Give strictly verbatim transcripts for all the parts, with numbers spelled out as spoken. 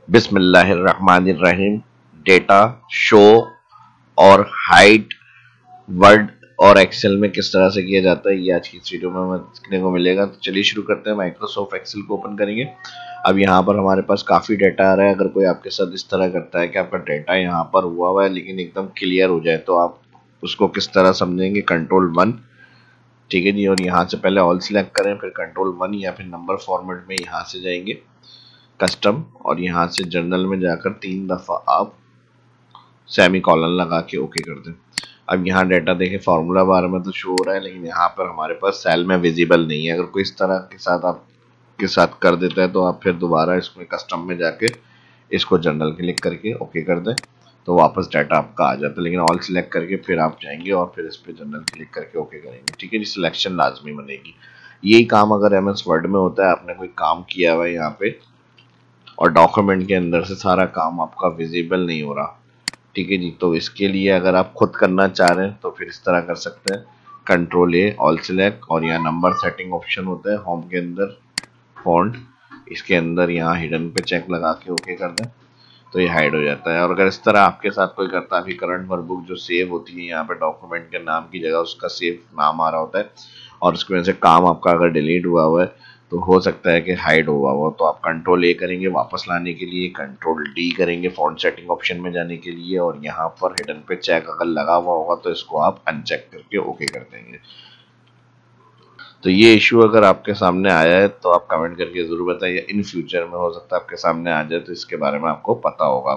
बिस्मिल्लाहिर्रहमानिर्रहीम। Data show और hide word और एक्सेल में किस तरह से किया जाता है ये आज की इस वीडियो में हमें सीखने को मिलेगा। तो चलिए शुरू करते हैं। माइक्रोसॉफ्ट एक्सेल को ओपन करेंगे। अब यहाँ पर हमारे पास काफ़ी डेटा आ रहा है। अगर कोई आपके साथ इस तरह करता है कि आपका डेटा यहाँ पर हुआ हुआ है लेकिन एकदम क्लियर हो जाए तो आप उसको किस तरह समझेंगे। कंट्रोल वन, ठीक है जी, और यहाँ से पहले ऑल सिलेक्ट करें, फिर कंट्रोल वन या फिर नंबर फॉर्मेट में यहाँ से जाएंगे कस्टम और यहाँ से जर्नल में जाकर तीन दफ़ा आप सेमी कॉलन लगा के ओके कर दें। अब यहाँ डेटा देखें, फार्मूला बार में तो शो हो रहा है लेकिन यहाँ पर हमारे पास सेल में विजिबल नहीं है। अगर कोई इस तरह के साथ आप के साथ कर देता है तो आप फिर दोबारा इसमें कस्टम में जाके इसको जर्नल क्लिक करके ओके कर दें तो वापस डाटा आपका आ जाता है। लेकिन ऑल सिलेक्ट करके फिर आप जाएंगे और फिर इस पर जर्नल क्लिक करके ओके करेंगे, ठीक है जी। सिलेक्शन लाजमी बनेगी। यही काम अगर एम एस वर्ड में होता है, आपने कोई काम किया हुआ है यहाँ पे और डॉक्यूमेंट के अंदर से सारा काम आपका विजिबल नहीं हो रहा, ठीक है जी, तो इसके लिए अगर आप खुद करना चाह रहे हैं तो फिर इस तरह कर सकते हैं। कंट्रोल ए, ऑल सिलेक्ट और यहाँ नंबर सेटिंग ऑप्शन होता है होम के अंदर, फॉन्ट, इसके अंदर यहाँ हिडन पे चेक लगा के ओके कर दें तो ये हाइड हो जाता है। और अगर इस तरह आपके साथ कोई करता है, फिर करंट वर्कबुक जो सेव होती है यहाँ पे डॉक्यूमेंट के नाम की जगह उसका सेव नाम आ रहा होता है और उसकी वजह से काम आपका अगर डिलीट हुआ हुआ है तो हो सकता है कि हाइड हुआ हुआ, तो आप कंट्रोल ए करेंगे वापस लाने के लिए, कंट्रोल डी करेंगे फॉन्ट सेटिंग ऑप्शन में जाने के लिए और यहाँ पर हिडन पे चेक अगर लगा हुआ होगा तो इसको आप अनचेक करके ओके कर देंगे। तो ये इशू अगर आपके सामने आया है तो आप कमेंट करके ज़रूर बताइए। इन फ्यूचर में हो सकता है आपके सामने आ जाए तो इसके बारे में आपको पता होगा।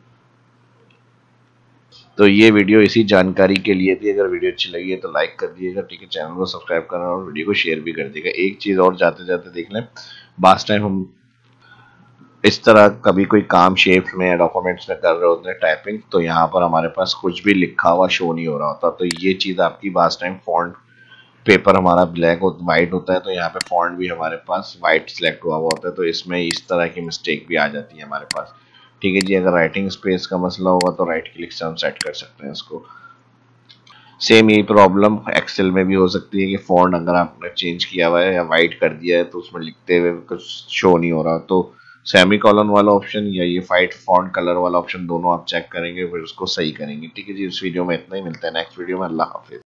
तो ये वीडियो इसी जानकारी के लिए थी। अगर वीडियो अच्छी लगी है तो लाइक कर दीजिएगा, ठीक है, चैनल को सब्सक्राइब करना और वीडियो को शेयर भी कर दीजिएगा। एक चीज़ और जाते जाते देख लें, लास्ट टाइम हम इस तरह कभी कोई काम शेप्स में या डॉक्यूमेंट्स में कर रहे होते हैं टाइपिंग, तो यहाँ पर हमारे पास कुछ भी लिखा हुआ शो नहीं हो रहा होता। तो ये चीज़ आपकी लास्ट टाइम फॉन्ट पेपर हमारा ब्लैक और वाइट होता है तो यहाँ पे फॉन्ट भी हमारे पास वाइट सिलेक्ट हुआ हुआ होता है, तो इसमें इस तरह की मिस्टेक भी आ जाती है हमारे पास, ठीक है जी। अगर राइटिंग स्पेस का मसला होगा तो राइट क्लिक से हम सेट कर सकते हैं इसको। सेम यही प्रॉब्लम एक्सेल में भी हो सकती है कि फॉन्ट अगर आपने चेंज किया हुआ है या वाइट कर दिया है तो उसमें लिखते हुए कुछ शो नहीं हो रहा, तो सेमी कॉलन वाला ऑप्शन या ये वाइट फॉन्ट कलर वाला ऑप्शन दोनों आप चेक करेंगे फिर उसको सही करेंगे, ठीक है जी। इस वीडियो में इतना ही, मिलता है नेक्स्ट वीडियो में। अल्लाह हाफिज।